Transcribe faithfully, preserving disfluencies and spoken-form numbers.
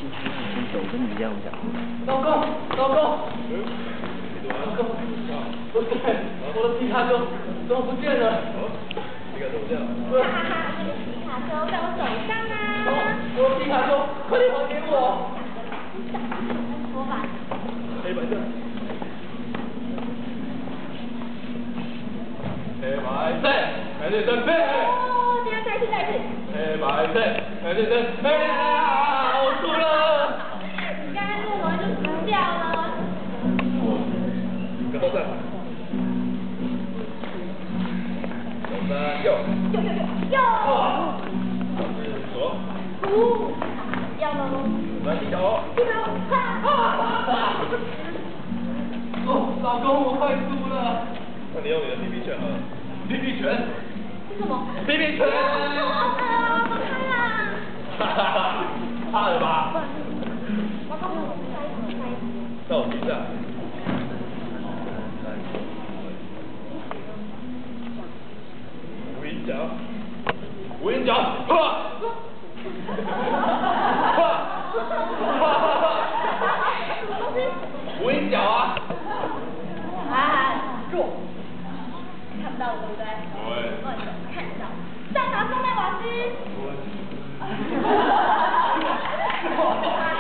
我跟你这样讲。 老公，老公，老公，不对，我的皮卡丘怎么不见了？ 皮卡丘不见了？ 对。 哈哈，这个皮卡丘在我手上啊！ 我的皮卡丘，快点还给我！ 说吧。 黑白色。黑白色，白色真配。 哦，这样再一次，再一次。 黑白色，白色真配啊！我输了。 你刚刚这么就输掉了。 跟后站。手三右。 右右右右。 是左。 五。要喽。 来你脚。 一秒，哈哈。 哦，老公，我快输了。 那你用你的 B B 拳好了。B B 拳。 是什么 ？B B 拳。 好饿啊，我看啦。 哈哈哈，怕了吧？ 老公，我们下一次，下一次。 到底下。无影脚。无影脚，哈！哈！哈哈哈！无影脚啊！ 啊，弱。看不到我对不对？ 对。 二手看得到。上达风奈瓦斯。